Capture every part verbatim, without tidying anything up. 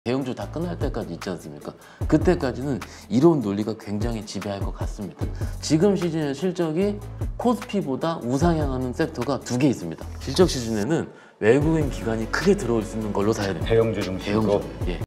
대형주 다 끝날 때까지 있지 않습니까? 그때까지는 이런 논리가 굉장히 지배할 것 같습니다. 지금 시즌의 실적이 코스피보다 우상향하는 섹터가 두 개 있습니다. 실적 시즌에는 외국인 기관이 크게 들어올 수 있는 걸로 사야 됩니다. 대형주 중심으로. 대형주. 예.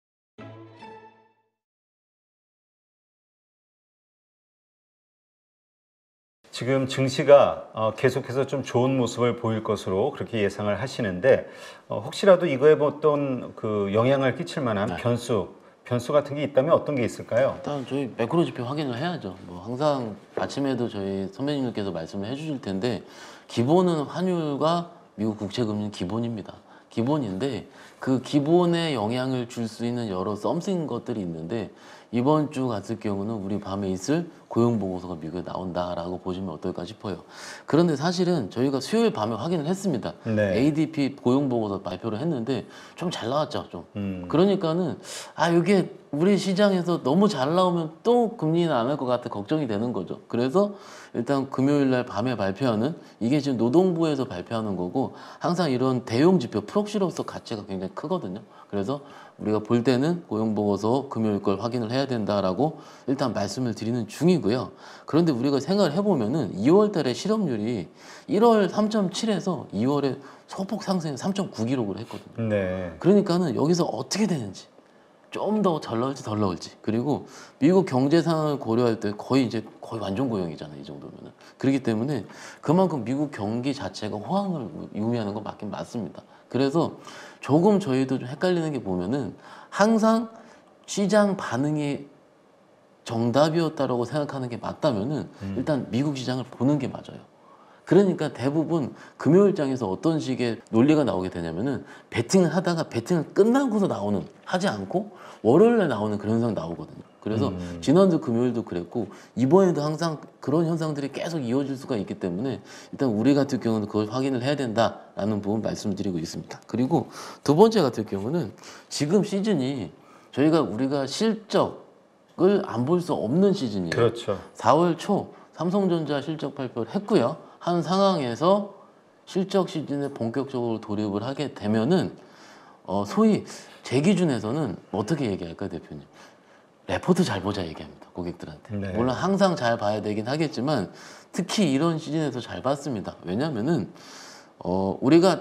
지금 증시가 어, 계속해서 좀 좋은 모습을 보일 것으로 그렇게 예상을 하시는데 어, 혹시라도 이거에 뭐 어떤 그 영향을 끼칠 만한 네. 변수, 변수 같은 게 있다면 어떤 게 있을까요? 일단 저희 매크로 지표 확인을 해야죠. 뭐 항상 아침에도 저희 선배님들께서 말씀을 해주실 텐데 기본은 환율과 미국 국채금리는 기본입니다. 기본인데 그 기본에 영향을 줄 수 있는 여러 썸씽 것들이 있는데 이번 주 같은 경우는 우리 밤에 있을 고용 보고서가 미국에 나온다라고 보시면 어떨까 싶어요. 그런데 사실은 저희가 수요일 밤에 확인을 했습니다. 네. 에이디피 고용 보고서 발표를 했는데 좀 잘 나왔죠, 좀. 음. 그러니까는 아 이게 우리 시장에서 너무 잘 나오면 또 금리는 안 할 것 같아 걱정이 되는 거죠. 그래서 일단 금요일 날 밤에 발표하는 이게 지금 노동부에서 발표하는 거고 항상 이런 대형 지표 프록시로서 가치가 굉장히 크거든요. 그래서 우리가 볼 때는 고용보고서 금요일 걸 확인을 해야 된다라고 일단 말씀을 드리는 중이고요. 그런데 우리가 생각을 해보면은 이월 달에 실업률이 일월 삼 점 칠에서 이월에 소폭 상승해 삼 점 구 기록을 했거든요. 네. 그러니까는 여기서 어떻게 되는지 좀 더 잘 나올지 덜 나올지 그리고 미국 경제 상황을 고려할 때 거의 이제 거의 완전 고용이잖아요, 이 정도면은. 그렇기 때문에 그만큼 미국 경기 자체가 호황을 의미하는 건 맞긴 맞습니다. 그래서 조금 저희도 좀 헷갈리는 게 보면은 항상 시장 반응이 정답이었다라고 생각하는 게 맞다면은 음. 일단 미국 시장을 보는 게 맞아요. 그러니까 대부분 금요일장에서 어떤 식의 논리가 나오게 되냐면은 배팅을 하다가 배팅을 끝나고서 나오는 하지 않고 월요일에 나오는 그런 현상 나오거든요. 그래서 음. 지난주 금요일도 그랬고 이번에도 항상 그런 현상들이 계속 이어질 수가 있기 때문에 일단 우리 같은 경우는 그걸 확인을 해야 된다라는 부분 말씀드리고 있습니다. 그리고 두 번째 같은 경우는 지금 시즌이 저희가 우리가 실적을 안 볼 수 없는 시즌이에요. 그렇죠. 사월 초 삼성전자 실적 발표를 했고요. 한 상황에서 실적 시즌에 본격적으로 돌입을 하게 되면은 어 소위 제 기준에서는 어떻게 얘기할까 대표님? 레포트 잘 보자 얘기합니다. 고객들한테. 네. 물론 항상 잘 봐야 되긴 하겠지만 특히 이런 시즌에서 잘 봤습니다. 왜냐면은 어 우리가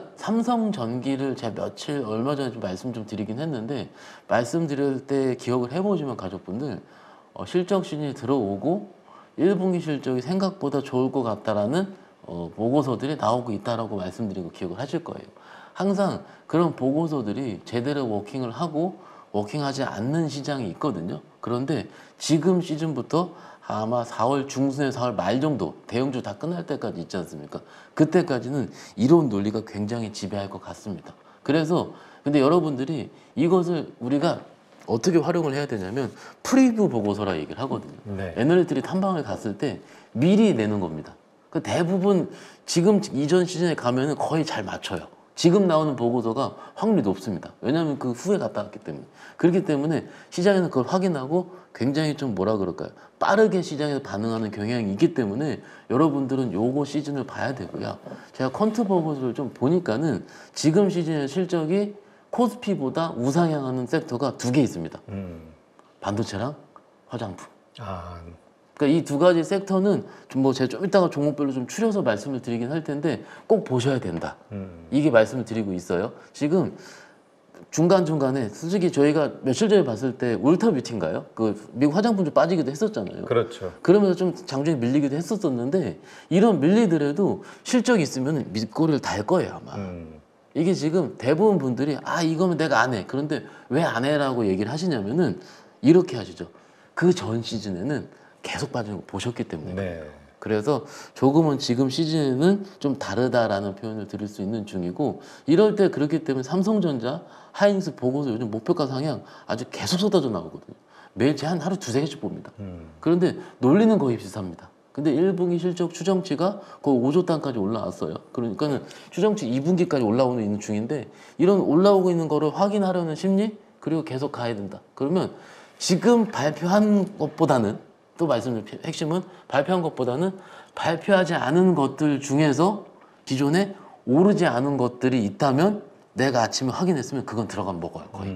삼성전기를 제가 며칠 얼마 전에 좀 말씀 좀 드리긴 했는데 말씀드릴 때 기억을 해보시면 가족분들 어 실적 시즌이 들어오고 일 분기 실적이 생각보다 좋을 것 같다라는 어, 보고서들이 나오고 있다라고 말씀드리고 기억을 하실 거예요. 항상 그런 보고서들이 제대로 워킹을 하고 워킹하지 않는 시장이 있거든요. 그런데 지금 시즌부터 아마 사월 중순에서 사월 말 정도 대형주 다 끝날 때까지 있지 않습니까? 그때까지는 이런 논리가 굉장히 지배할 것 같습니다. 그래서 근데 여러분들이 이것을 우리가 어떻게 활용을 해야 되냐면 프리뷰 보고서라 얘기를 하거든요. 네. 애널리스트들이 탐방을 갔을 때 미리 내는 겁니다. 그 대부분 지금 이전 시즌에 가면은 거의 잘 맞춰요. 지금 나오는 보고서가 확률이 높습니다. 왜냐하면 그 후에 갔다 왔기 때문에. 그렇기 때문에 시장에는 그걸 확인하고 굉장히 좀 뭐라 그럴까요? 빠르게 시장에서 반응하는 경향이 있기 때문에 여러분들은 요거 시즌을 봐야 되고요. 제가 퀀트 보고서를 좀 보니까는 지금 시즌의 실적이 코스피보다 우상향하는 섹터가 두 개 있습니다. 음. 반도체랑 화장품. 아. 그러니까 이 두 가지 섹터는 좀 뭐 제가 좀 이따가 종목별로 좀 추려서 말씀을 드리긴 할 텐데 꼭 보셔야 된다. 음. 이게 말씀을 드리고 있어요. 지금 중간중간에 솔직히 저희가 며칠 전에 봤을 때 울터 뷰티인가요? 그 미국 화장품 좀 빠지기도 했었잖아요. 그렇죠. 그러면서 좀 장중에 밀리기도 했었었는데 이런 밀리더라도 실적이 있으면 밑꼬리를 달 거예요 아마. 음. 이게 지금 대부분 분들이 아 이거면 내가 안 해. 그런데 왜 안 해라고 얘기를 하시냐면은 이렇게 하시죠. 그 전 시즌에는 계속 빠지는 거 보셨기 때문에. 네. 그래서 조금은 지금 시즌은 좀 다르다라는 표현을 드릴 수 있는 중이고 이럴 때 그렇기 때문에 삼성전자, 하이닉스 보고서 요즘 목표가 상향 아주 계속 쏟아져 나오거든요. 매일 제 한 하루 두세 개씩 봅니다. 음. 그런데 논리는 거의 비슷합니다. 근데 일 분기 실적 추정치가 거의 오조 단까지 올라왔어요. 그러니까는 추정치 이 분기까지 올라오는 있는 중인데 이런 올라오고 있는 거를 확인하려는 심리 그리고 계속 가야 된다. 그러면 지금 발표한 것보다는 또 말씀드린 핵심은 발표한 것보다는 발표하지 않은 것들 중에서 기존에 오르지 않은 것들이 있다면 내가 아침에 확인했으면 그건 들어가면 먹어요 거의. 음.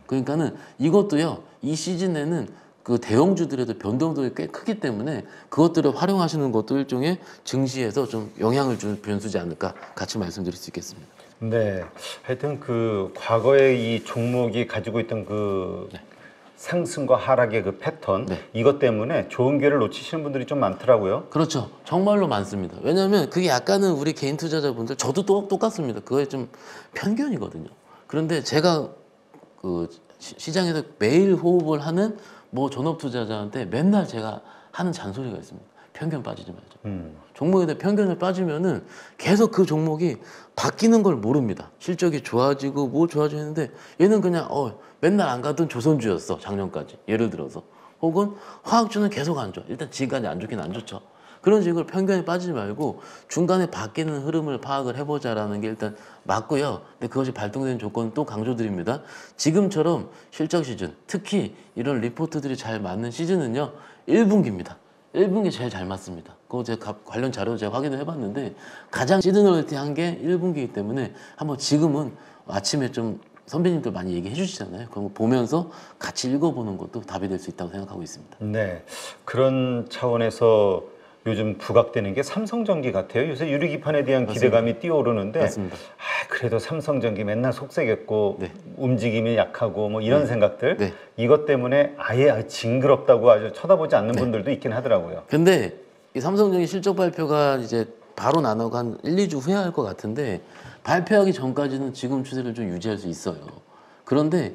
그러니까는 이것도요, 이 시즌에는 그 대형주들에도 변동성이 꽤 크기 때문에 그것들을 활용하시는 것도 일종의 증시에서 좀 영향을 주는 변수지 않을까 같이 말씀드릴 수 있겠습니다. 네, 하여튼 그 과거에 이 종목이 가지고 있던 그 네. 상승과 하락의 그 패턴, 네. 이것 때문에 좋은 기회를 놓치시는 분들이 좀 많더라고요. 그렇죠. 정말로 많습니다. 왜냐하면 그게 약간은 우리 개인 투자자분들, 저도 또 똑같습니다. 그거에 좀 편견이거든요. 그런데 제가 그 시- 시장에서 매일 호흡을 하는 뭐 전업 투자자한테 맨날 제가 하는 잔소리가 있습니다. 편견 빠지지 말자. 음. 종목에 대해 편견을 빠지면은 계속 그 종목이 바뀌는 걸 모릅니다. 실적이 좋아지고 뭐 좋아지는데 얘는 그냥 어 맨날 안 가던 조선주였어 작년까지 예를 들어서, 혹은 화학주는 계속 안 좋아. 일단 지금까지 안 좋긴 안 좋죠. 그런 식으로 편견에 빠지지 말고 중간에 바뀌는 흐름을 파악을 해보자라는 게 일단 맞고요. 근데 그것이 발동되는 조건은 또 강조드립니다. 지금처럼 실적 시즌, 특히 이런 리포트들이 잘 맞는 시즌은요, 일 분기입니다. 일 분기 제일 잘 맞습니다. 그거 제가 관련 자료 제가 확인을 해봤는데 가장 시즈널리티한 게 일 분기이기 때문에 한번 지금은 아침에 좀 선배님들 많이 얘기해 주시잖아요. 그런 거 보면서 같이 읽어보는 것도 답이 될 수 있다고 생각하고 있습니다. 네, 그런 차원에서 요즘 부각되는 게 삼성전기 같아요. 요새 유리기판에 대한 맞습니다. 기대감이 뛰어오르는데, 맞습니다. 아, 그래도 삼성전기 맨날 속색였고 네. 움직임이 약하고 뭐 이런 네. 생각들, 네. 이것 때문에 아예 징그럽다고 아주 쳐다보지 않는 네. 분들도 있긴 하더라고요. 근데 이 삼성전기 실적 발표가 이제 바로 나누고 한 일, 이 주 후에 할 것 같은데 발표하기 전까지는 지금 추세를 좀 유지할 수 있어요. 그런데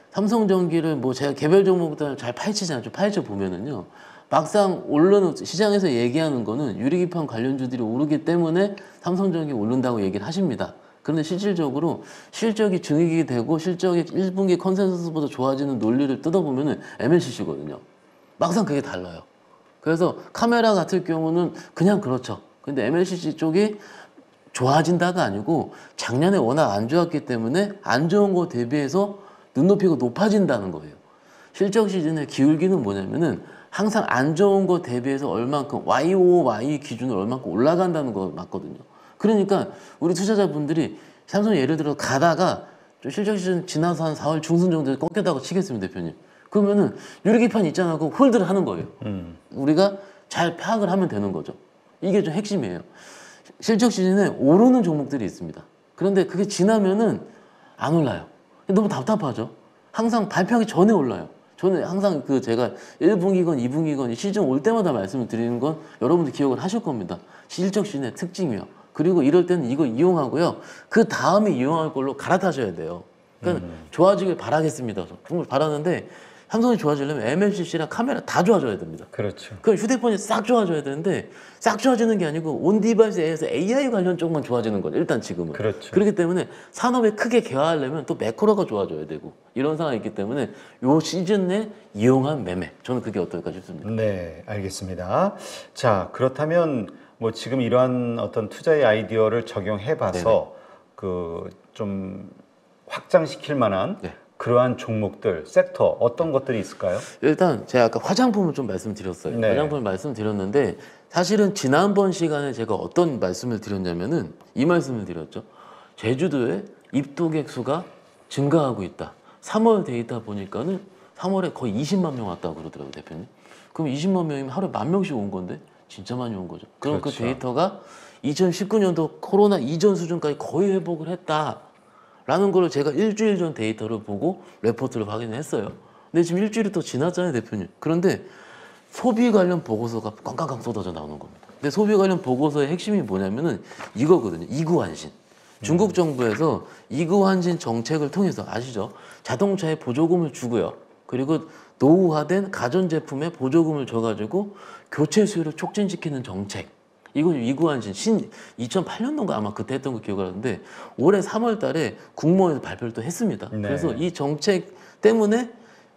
삼성전기를 뭐 제가 개별 종목들 잘 파헤치지 않죠. 파헤쳐 보면은요. 막상 오르는 시장에서 얘기하는 거는 유리기판 관련주들이 오르기 때문에 삼성전기 오른다고 얘기를 하십니다. 그런데 실질적으로 실적이 증액이 되고 실적이 일 분기 컨센서스보다 좋아지는 논리를 뜯어보면은 엠엘씨씨거든요. 막상 그게 달라요. 그래서 카메라 같은 경우는 그냥 그렇죠. 근데 엠엘씨씨 쪽이 좋아진다가 아니고 작년에 워낙 안 좋았기 때문에 안 좋은 거 대비해서 눈높이가 높아진다는 거예요. 실적 시즌의 기울기는 뭐냐면은 항상 안 좋은 거 대비해서 얼만큼 와이오와이 기준으로 얼만큼 올라간다는 거 맞거든요. 그러니까 우리 투자자분들이 삼성 예를 들어 가다가 좀 실적 시즌 지나서 한 사월 중순 정도에 꺾였다고 치겠습니다, 대표님. 그러면은 유리기판 있잖아, 그 홀드를 하는 거예요. 음. 우리가 잘 파악을 하면 되는 거죠. 이게 좀 핵심이에요. 실적 시즌에 오르는 종목들이 있습니다. 그런데 그게 지나면은 안 올라요. 너무 답답하죠. 항상 발표하기 전에 올라요. 저는 항상 그 제가 일 분기건 이 분기건 시즌 올 때마다 말씀을 드리는 건 여러분들 기억을 하실 겁니다. 실적 시즌의 특징이요. 그리고 이럴 때는 이거 이용하고요. 그 다음에 이용할 걸로 갈아타셔야 돼요. 그러니까 음. 좋아지길 바라겠습니다. 정말 바라는데 삼성이 좋아지려면 엠엘씨씨랑 카메라 다 좋아져야 됩니다. 그렇죠. 그 휴대폰이 싹 좋아져야 되는데 싹 좋아지는 게 아니고 온 디바이스에서 에이아이 관련 쪽만 좋아지는 거죠. 일단 지금은. 그렇죠. 그렇기 때문에 산업에 크게 개화하려면 또 매크로가 좋아져야 되고 이런 상황이 있기 때문에 요 시즌에 이용한 매매, 저는 그게 어떨까 싶습니다. 네, 알겠습니다. 자, 그렇다면 뭐 지금 이러한 어떤 투자의 아이디어를 적용해봐서 그 좀 확장시킬 만한 네. 그러한 종목들, 섹터 어떤 것들이 있을까요? 일단 제가 아까 화장품을 좀 말씀드렸어요. 네. 화장품을 말씀드렸는데 사실은 지난번 시간에 제가 어떤 말씀을 드렸냐면은 이 말씀을 드렸죠. 제주도에 입도객 수가 증가하고 있다. 삼월 데이터 보니까는 삼월에 거의 이십만 명 왔다고 그러더라고요, 대표님. 그럼 이십만 명이면 하루에 만 명씩 온 건데 진짜 많이 온 거죠. 그럼 그렇죠. 그 데이터가 이천십구 년도 코로나 이전 수준까지 거의 회복을 했다. 라는 걸 제가 일주일 전 데이터를 보고 레포트를 확인을 했어요. 근데 지금 일주일이 또 지났잖아요, 대표님. 그런데 소비 관련 보고서가 꽝꽝꽝 쏟아져 나오는 겁니다. 근데 소비 관련 보고서의 핵심이 뭐냐면은 이거거든요. 이구환신. 중국 정부에서 이구환신 정책을 통해서 아시죠? 자동차에 보조금을 주고요. 그리고 노후화된 가전제품에 보조금을 줘가지고 교체 수요를 촉진시키는 정책. 이건 이구환신 신 이천팔 년도인가 아마 그때 했던 거 기억하는데 올해 삼월 달에 국무원에서 발표를 또 했습니다. 네. 그래서 이 정책 때문에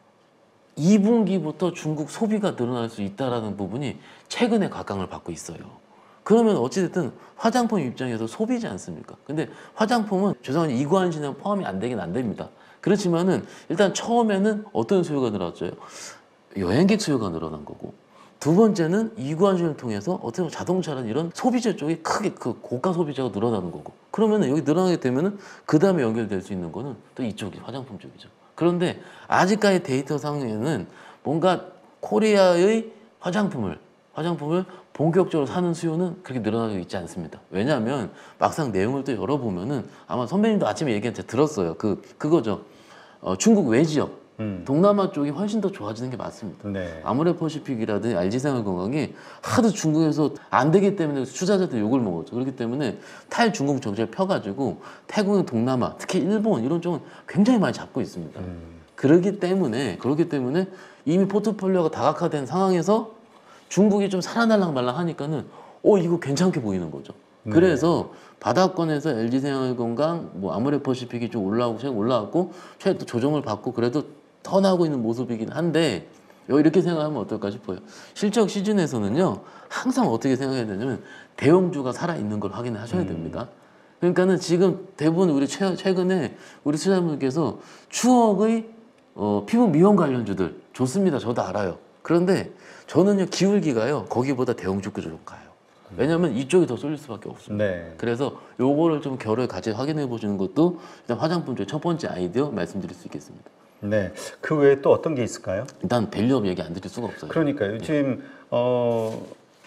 이 분기부터 중국 소비가 늘어날 수 있다라는 부분이 최근에 각광을 받고 있어요. 그러면 어찌됐든 화장품 입장에서 소비지 않습니까? 근데 화장품은 죄송하지만 이구환신에 포함이 안 되긴 안 됩니다. 그렇지만은 일단 처음에는 어떤 수요가 늘었죠? 여행객 수요가 늘어난 거고, 두 번째는 이구환신을 통해서 어떻게 보면 자동차라는 이런 소비재 쪽이 크게 그 고가 소비재가 늘어나는 거고, 그러면 여기 늘어나게 되면은 그 다음에 연결될 수 있는 거는 또 이쪽이 화장품 쪽이죠. 그런데 아직까지 데이터 상에는 뭔가 코리아의 화장품을 화장품을 본격적으로 사는 수요는 그렇게 늘어나고 있지 않습니다. 왜냐하면 막상 내용을 또 열어보면은 아마 선배님도 아침에 얘기한 제 들었어요. 그 그거죠. 어, 중국 외지역, 음. 동남아 쪽이 훨씬 더 좋아지는 게 맞습니다. 네. 아모레퍼시픽이라든지 알지생활건강이 하도 중국에서 안 되기 때문에 투자자들 욕을 먹었죠. 그렇기 때문에 탈중국 정책을 펴가지고 태국의 동남아, 특히 일본 이런 쪽은 굉장히 많이 잡고 있습니다. 음. 그렇기 때문에 그렇기 때문에 이미 포트폴리오가 다각화된 상황에서 중국이 좀 살아날랑 말랑 하니까는 어 이거 괜찮게 보이는 거죠. 네. 그래서 바닥권에서 엘지생활건강, 뭐 아모레퍼시픽이 좀 올라오고 최근 올라왔고 최근 또 조정을 받고 그래도 턴하고 있는 모습이긴 한데 이렇게 생각하면 어떨까 싶어요. 실적 시즌에서는요 항상 어떻게 생각해야 되냐면 대형주가 살아 있는 걸 확인을 하셔야 됩니다. 그러니까는 지금 대부분 우리 최, 최근에 우리 투자자분께서 추억의 어, 피부 미용 관련주들 좋습니다. 저도 알아요. 그런데 저는요 기울기가요 거기보다 대형주가 좀 가요. 왜냐하면 이쪽이 더 쏠릴 수밖에 없습니다. 네. 그래서 요거를 좀 결을 같이 확인해 보시는 것도 일단 화장품 쪽의 첫 번째 아이디어 말씀드릴 수 있겠습니다. 네. 그 외에 또 어떤 게 있을까요? 일단 밸류업 얘기 안 드릴 수가 없어요. 그러니까요. 지금 어,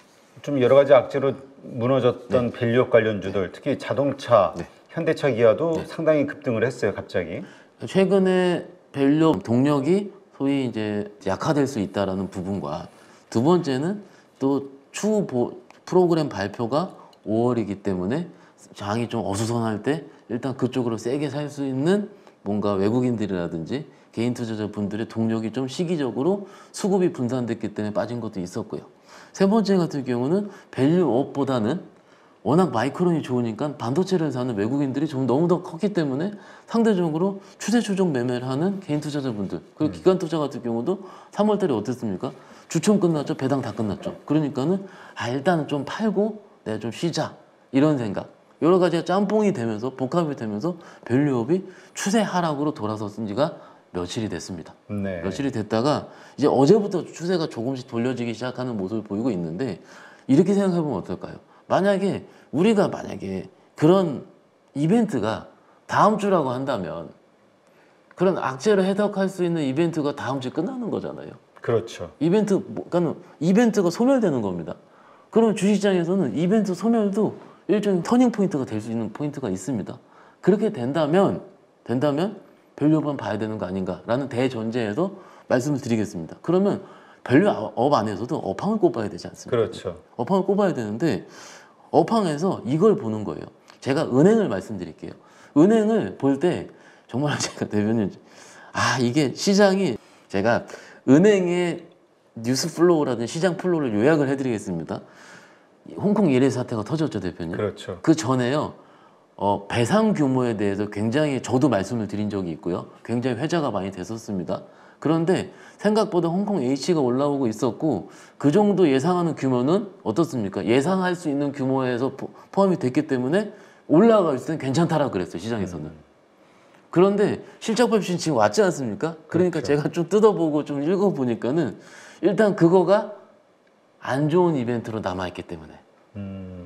좀 여러 가지 악재로 무너졌던 밸류업 관련주들, 특히 자동차, 네. 현대차 기아도 네. 상당히 급등을 했어요, 갑자기. 최근에 밸류업 동력이 소위 이제 약화될 수 있다라는 부분과 두 번째는 또 추후 보, 프로그램 발표가 오월이기 때문에 장이 좀 어수선할 때 일단 그쪽으로 세게 살 수 있는 뭔가 외국인들이라든지 개인 투자자분들의 동력이 좀 시기적으로 수급이 분산됐기 때문에 빠진 것도 있었고요. 세 번째 같은 경우는 밸류업보다는 워낙 마이크론이 좋으니까 반도체를 사는 외국인들이 좀 너무 더 컸기 때문에 상대적으로 추세 추종 매매를 하는 개인 투자자분들 그리고 기관 투자 같은 경우도 삼월 달에 어땠습니까? 주총 끝났죠. 배당 다 끝났죠. 그러니까는 아 일단은 좀 팔고 내가 좀 쉬자 이런 생각 여러 가지가 짬뽕이 되면서 복합이 되면서 밸류업이 추세 하락으로 돌아섰은 지가 며칠이 됐습니다. 네. 며칠이 됐다가 이제 어제부터 추세가 조금씩 돌려지기 시작하는 모습을 보이고 있는데 이렇게 생각해 보면 어떨까요? 만약에 우리가 만약에 그런 이벤트가 다음 주라고 한다면 그런 악재를 해석할 수 있는 이벤트가 다음 주에 끝나는 거잖아요. 그렇죠. 이벤트, 뭐, 그러니까 이벤트가 소멸되는 겁니다. 그러면 주식시장에서는 이벤트 소멸도 일종의 터닝 포인트가 될 수 있는 포인트가 있습니다. 그렇게 된다면 된다면 밸류업만 봐야 되는 거 아닌가라는 대전제에서 말씀을 드리겠습니다. 그러면 밸류업 안에서도 업황을 꼽아야 되지 않습니까? 그렇죠. 업황을 꼽아야 되는데 업황에서 이걸 보는 거예요. 제가 은행을 말씀드릴게요. 은행을 볼 때 정말 제가 대변인 아 이게 시장이 제가 은행의 뉴스 플로우라든지 시장 플로우를 요약을 해드리겠습니다. 홍콩 예례 사태가 터졌죠, 대표님. 그렇죠. 그 전에요. 어, 배상 규모에 대해서 굉장히 저도 말씀을 드린 적이 있고요. 굉장히 회자가 많이 됐었습니다. 그런데 생각보다 홍콩 H가 올라오고 있었고 그 정도 예상하는 규모는 어떻습니까? 예상할 수 있는 규모에서 포, 포함이 됐기 때문에 올라갈 때는 괜찮다라고 그랬어요, 시장에서는. 음. 그런데 실적 발표는 지금 왔지 않습니까? 그러니까 그렇죠. 제가 좀 뜯어보고 좀 읽어보니까는 일단 그거가 안 좋은 이벤트로 남아있기 때문에 음.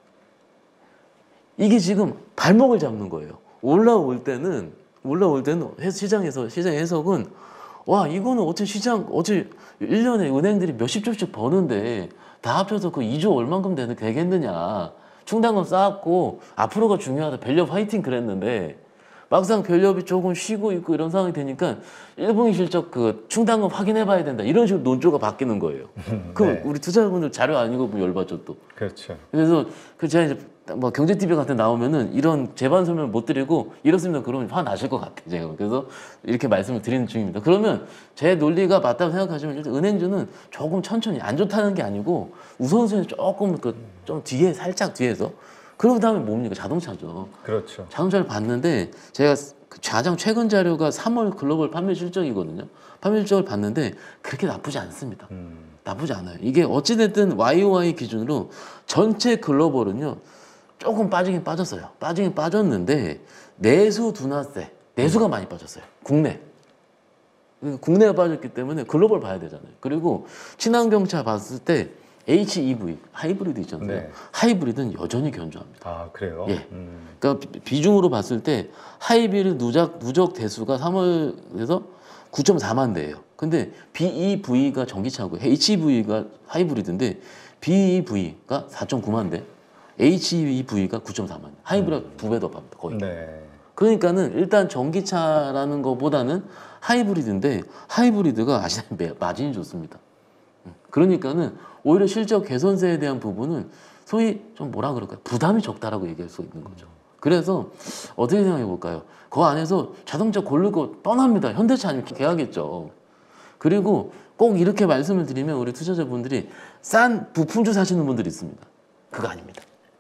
이게 지금 발목을 잡는 거예요. 올라올 때는 올라올 때는 시장에서 시장의 해석은 와 이거는 어째 시장 어째 일 년에 은행들이 몇십 조씩 버는데 다 합쳐서 그 이 조 얼만큼 되는 되겠느냐. 충당금 쌓았고 앞으로가 중요하다. 밸류업 화이팅 그랬는데 막상 밸류업이 조금 쉬고 있고 이런 상황이 되니까 일 분기 실적 그 충당금 확인해 봐야 된다. 이런 식으로 논조가 바뀌는 거예요. 그럼 네. 우리 투자자분들 자료 안 읽어보면 열받죠 또. 그렇죠. 그래서 그 제가 이제 뭐 경제티비 같은 데 나오면은 이런 재반 설명 못 드리고 이렇습니다. 그러면 화 나실 것 같아요. 제가 그래서 이렇게 말씀을 드리는 중입니다. 그러면 제 논리가 맞다고 생각하시면 일단 은행주는 조금 천천히 안 좋다는 게 아니고 우선순위 조금 그 좀 뒤에 살짝 뒤에서 그런 다음에 뭡니까 자동차죠. 그렇죠. 자동차를 봤는데 제가 가장 최근 자료가 삼월 글로벌 판매 실적이거든요. 판매 실적을 봤는데 그렇게 나쁘지 않습니다. 음. 나쁘지 않아요. 이게 어찌됐든 와이오와이 기준으로 전체 글로벌은요 조금 빠지긴 빠졌어요. 빠지긴 빠졌는데 내수 둔화세 내수가 많이 빠졌어요. 국내 국내가 빠졌기 때문에 글로벌 봐야 되잖아요. 그리고 친환경차 봤을 때 에이치이브이 하이브리드 있잖아요. 네. 하이브리드는 여전히 견조합니다. 아 그래요? 예. 음. 그러니까 비- 비중으로 봤을 때 하이브리드 누적 누적 대수가 삼월에서 구 점 사만 대예요. 근데 비이브이가 전기차고 에이치이브이가 하이브리드인데 비이브이가 사 점 구만 대, 에이치이브이가 구 점 사만 대. 하이브리드가 두 배 더 팝니다. 거의. 네. 그러니까는 일단 전기차라는 것보다는 하이브리드인데 하이브리드가 아시다시피 마진이 좋습니다. 음, 그러니까는 오히려 실적 개선세에 대한 부분은 소위 좀 뭐라 그럴까요? 부담이 적다라고 얘기할 수 있는 거죠. 그래서 어떻게 생각해 볼까요? 그 안에서 자동차 고르고 뻔합니다. 현대차 아니면 개하겠죠. 그리고 꼭 이렇게 말씀을 드리면 우리 투자자분들이 싼 부품주 사시는 분들이 있습니다. 그거 아닙니다.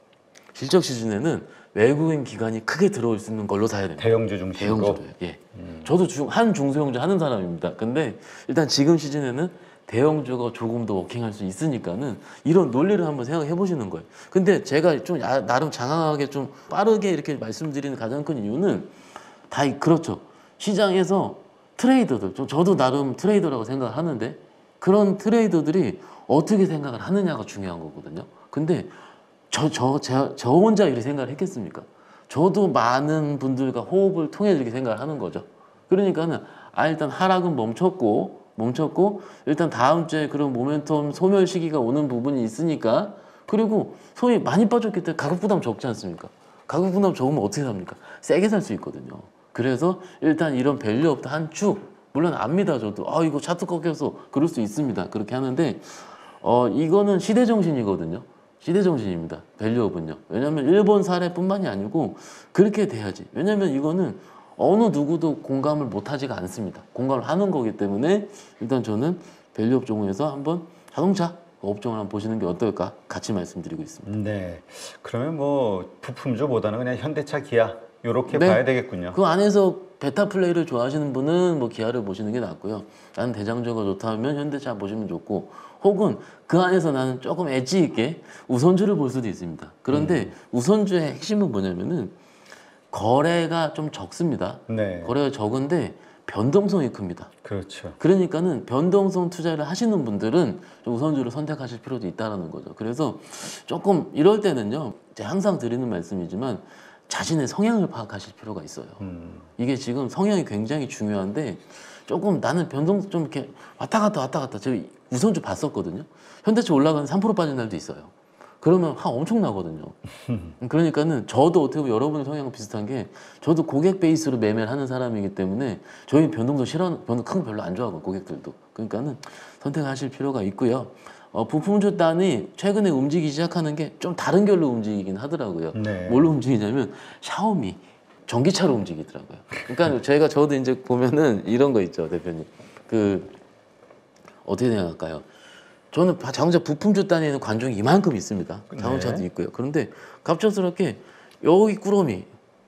실적 시즌에는 외국인 기관이 크게 들어올 수 있는 걸로 사야 됩니다. 대형주 중심으로. 대형주로요. 예. 저도 중, 한 중소형주 하는 사람입니다. 근데 일단 지금 시즌에는 대형주가 조금 더 워킹할 수 있으니까는 이런 논리를 한번 생각해 보시는 거예요. 근데 제가 좀 야- 나름 장황하게 좀 빠르게 이렇게 말씀드리는 가장 큰 이유는 다 이- 그렇죠. 시장에서 트레이더들, 저- 저도 나름 트레이더라고 생각을 하는데 그런 트레이더들이 어떻게 생각을 하느냐가 중요한 거거든요. 근데 저, 저, 저, 저 혼자 이렇게 생각을 했겠습니까? 저도 많은 분들과 호흡을 통해 이렇게 생각을 하는 거죠. 그러니까는, 아, 일단 하락은 멈췄고, 멈췄고, 일단 다음 주에 그런 모멘텀 소멸 시기가 오는 부분이 있으니까, 그리고 소위 많이 빠졌기 때문에 가격 부담 적지 않습니까? 가격 부담 적으면 어떻게 삽니까? 세게 살 수 있거든요. 그래서 일단 이런 밸류 없다 한 축, 물론 압니다, 저도. 아, 이거 차트 꺾여서 그럴 수 있습니다. 그렇게 하는데, 어, 이거는 시대 정신이거든요. 시대 정신입니다. 밸류업은요. 왜냐하면 일본 사례뿐만이 아니고 그렇게 돼야지. 왜냐하면 이거는 어느 누구도 공감을 못하지가 않습니다. 공감을 하는 거기 때문에 일단 저는 밸류업 종목에서 한번 자동차 업종을 한번 보시는 게 어떨까 같이 말씀드리고 있습니다. 네. 그러면 뭐 부품주보다는 그냥 현대차, 기아 이렇게 네. 봐야 되겠군요. 그 안에서 베타 플레이를 좋아하시는 분은 뭐 기아를 보시는 게 낫고요. 나는 대장주가 좋다 하면 현대차 보시면 좋고, 혹은 그 안에서 나는 조금 엣지 있게 우선주를 볼 수도 있습니다. 그런데 음. 우선주의 핵심은 뭐냐면은 거래가 좀 적습니다. 네. 거래가 적은데 변동성이 큽니다. 그렇죠. 그러니까는 변동성 투자를 하시는 분들은 좀 우선주를 선택하실 필요도 있다라는 거죠. 그래서 조금 이럴 때는요, 제가 항상 드리는 말씀이지만 자신의 성향을 파악하실 필요가 있어요. 음. 이게 지금 성향이 굉장히 중요한데 조금 나는 변동 좀 이렇게 왔다 갔다 왔다 갔다 제가 우선주 봤었거든요. 현대차 올라가는 삼 퍼센트 빠진 날도 있어요. 그러면 화 엄청 나거든요. 그러니까는 저도 어떻게 보면 여러분의 성향은 비슷한 게 저도 고객 베이스로 매매를 하는 사람이기 때문에 저희 변동도 싫어 변동 큰 거 별로 안 좋아하고 고객들도 그러니까는 선택하실 필요가 있고요. 어, 부품주 단이 최근에 움직이기 시작하는 게 좀 다른 결로 움직이긴 하더라고요. 네. 뭘로 움직이냐면 샤오미 전기차로 움직이더라고요. 그러니까 저희가 저도 이제 보면은 이런 거 있죠, 대표님. 그 어떻게 생각할까요? 저는 자동차 부품주 단위에는 관중이 이만큼 있습니다. 자동차도 네. 있고요. 그런데 갑작스럽게 여기 꾸러미,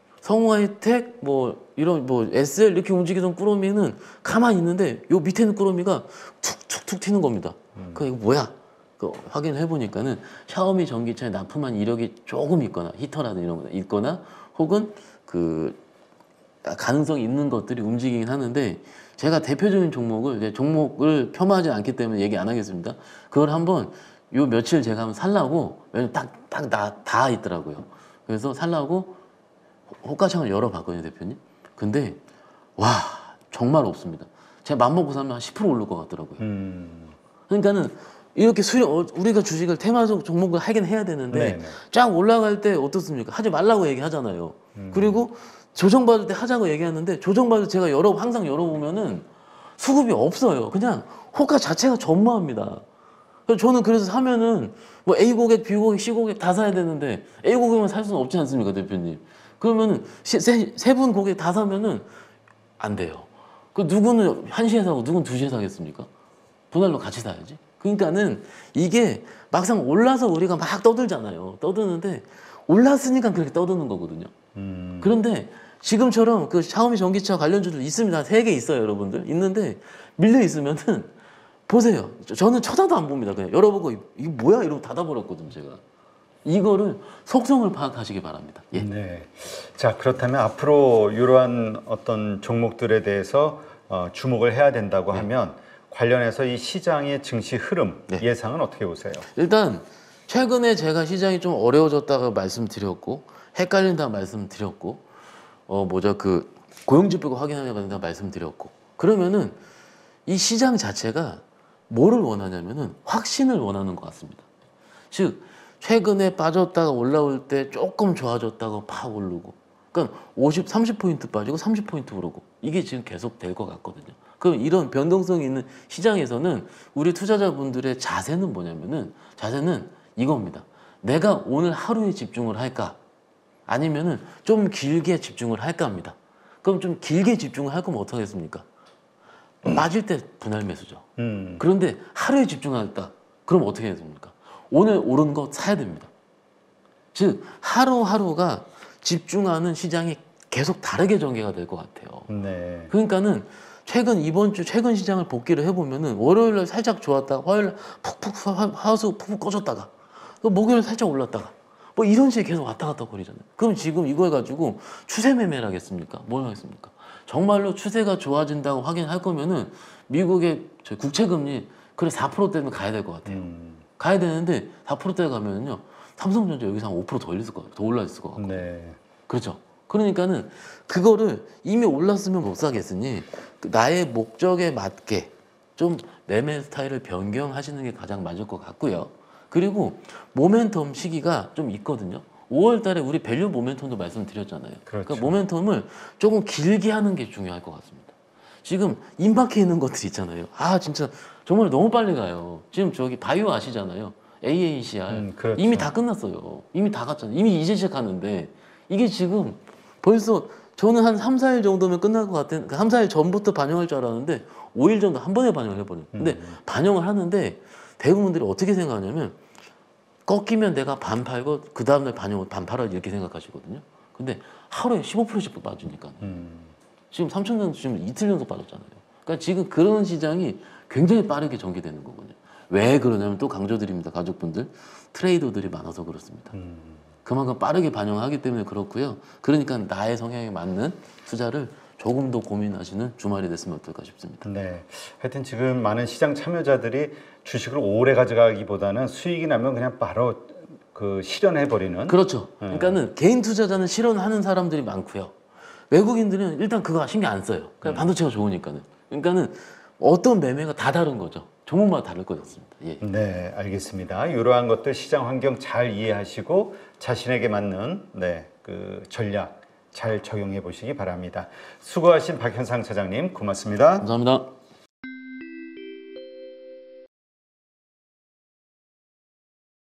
성우하이텍 뭐 이런 뭐 에스엘 이렇게 움직이던 꾸러미는 가만히 있는데 요 밑에 있는 꾸러미가 툭툭툭 튀는 겁니다. 음. 그 이거 뭐야? 그 확인을 해보니까는 샤오미 전기차에 납품한 이력이 조금 있거나 히터라든 이런 거 있거나 혹은 그 가능성이 있는 것들이 움직이긴 하는데 제가 대표적인 종목을 이제 종목을 폄하하지 않기 때문에 얘기 안 하겠습니다. 그걸 한번 요 며칠 제가 한번 살라고 왜냐면 딱딱 다 있더라고요. 그래서 살라고 호가창을 열어봤거든요, 대표님. 근데 와 정말 없습니다. 제가 맘먹고 사면 한 십 퍼센트 오를 것 같더라고요. 음. 그러니까는 이렇게 수요 우리가 주식을 테마적 종목을 하긴 해야 되는데 네네. 쫙 올라갈 때 어떻습니까? 하지 말라고 얘기하잖아요. 음. 그리고 조정받을 때 하자고 얘기하는데 조정받을 때 제가 열어 항상 열어보면은 수급이 없어요. 그냥 호가 자체가 전무합니다. 그래서 저는 그래서 사면은 뭐 A 고객, B 고객, C 고객 다 사야 되는데 A 고객만 살 수는 없지 않습니까, 대표님? 그러면은 세 분 고객 다 사면은 안 돼요. 그 누구는 한 시에 사고 누구는 두 시에 사겠습니까? 분할로 같이 사야지. 그러니까는 이게 막상 올라서 우리가 막 떠들잖아요. 떠드는데 올랐으니까 그렇게 떠드는 거거든요. 음. 그런데 지금처럼 그 샤오미 전기차 관련주도 있습니다. 세 개 있어요, 여러분들. 있는데 밀려 있으면은 보세요. 저는 쳐다도 안 봅니다. 그냥 열어보고 이게 뭐야 이러고 닫아버렸거든요, 제가. 이거를 속성을 파악하시기 바랍니다. 예. 네. 자, 그렇다면 앞으로 이러한 어떤 종목들에 대해서 어, 주목을 해야 된다고 네. 하면 관련해서 이 시장의 증시 흐름 네. 예상은 어떻게 보세요? 일단 최근에 제가 시장이 좀 어려워졌다고 말씀드렸고 헷갈린다 말씀드렸고 어 뭐죠 그 고용지표가 확인해야 된다 말씀드렸고 그러면은 이 시장 자체가 뭐를 원하냐면은 확신을 원하는 것 같습니다. 즉 최근에 빠졌다가 올라올 때 조금 좋아졌다가 팍 오르고 그러니까 오십, 삼십 포인트 빠지고 삼십 포인트 오르고 이게 지금 계속 될 것 같거든요. 그럼 이런 변동성이 있는 시장에서는 우리 투자자분들의 자세는 뭐냐면은 자세는 이겁니다. 내가 오늘 하루에 집중을 할까? 아니면은 좀 길게 집중을 할까 합니다. 그럼 좀 길게 집중을 할 거면 어떻게 하겠습니까? 빠질 때 분할 매수죠. 음. 그런데 하루에 집중하겠다. 그럼 어떻게 해야 됩니까? 오늘 오른 거 사야 됩니다. 즉 하루하루가 집중하는 시장이 계속 다르게 전개가 될 것 같아요. 네. 그러니까는 최근 이번 주 최근 시장을 복기를 해보면은 월요일날 살짝 좋았다가 화요일 푹푹 하수 푹푹 꺼졌다가 또 목요일 살짝 올랐다가 뭐 이런 식으로 계속 왔다 갔다 거리잖아요. 그럼 지금 이걸 가지고 추세 매매를 하겠습니까? 뭘 하겠습니까? 정말로 추세가 좋아진다고 확인할 거면은 미국의 저 국채금리 그래 사 퍼센트대는 가야 될 것 같아요. 음. 가야 되는데 사 퍼센트대 가면은요 삼성전자 여기서 한 오 퍼센트 더 올릴 것 같아요. 더 올라 있을 것 같고. 네. 그렇죠. 그러니까는 그거를 이미 올랐으면 못 사겠으니 그 나의 목적에 맞게 좀 매매 스타일을 변경하시는 게 가장 맞을 것 같고요. 그리고 모멘텀 시기가 좀 있거든요. 오월 달에 우리 밸류 모멘텀도 말씀드렸잖아요. 그렇죠. 그러니까 모멘텀을 조금 길게 하는 게 중요할 것 같습니다. 지금 임박해 있는 것들 있잖아요. 아 진짜 정말 너무 빨리 가요. 지금 저기 바이오 아시잖아요. 에이에이씨알 음, 그렇죠. 이미 다 끝났어요. 이미 다 갔잖아요. 이미 이제 시작하는데 이게 지금 벌써 저는 한 삼, 사 일 정도면 끝날 것 같은 삼, 사 일 전부터 반영할 줄 알았는데 오 일 정도 한 번에 반영을 해버려요. 근데 음. 반영을 하는데 대부분들이 어떻게 생각하냐면 꺾이면 내가 반 팔고 그 다음날 반영을 반 팔아 이렇게 생각하시거든요. 근데 하루에 십오 퍼센트씩 빠지니까 음. 지금 삼천 년 지금 이틀 연속 빠졌잖아요. 그러니까 지금 그런 시장이 굉장히 빠르게 전개되는 거거든요. 왜 그러냐면 또 강조드립니다. 가족분들 트레이더들이 많아서 그렇습니다. 음. 그만큼 빠르게 반영하기 때문에 그렇고요. 그러니까 나의 성향에 맞는 투자를 조금 더 고민하시는 주말이 됐으면 어떨까 싶습니다. 네. 하여튼 지금 많은 시장 참여자들이 주식을 오래 가져가기보다는 수익이 나면 그냥 바로 그 실현해 버리는. 그렇죠. 그러니까는 개인 투자자는 실현하는 사람들이 많고요. 외국인들은 일단 그거 신경 안 써요. 그냥 반도체가 좋으니까는. 그러니까는 어떤 매매가 다 다른 거죠. 종목마다 다를 것 같습니다. 예. 네, 알겠습니다. 이러한 것들 시장 환경 잘 이해하시고 자신에게 맞는 네, 그 전략 잘 적용해 보시기 바랍니다. 수고하신 박현상 차장님, 고맙습니다. 감사합니다.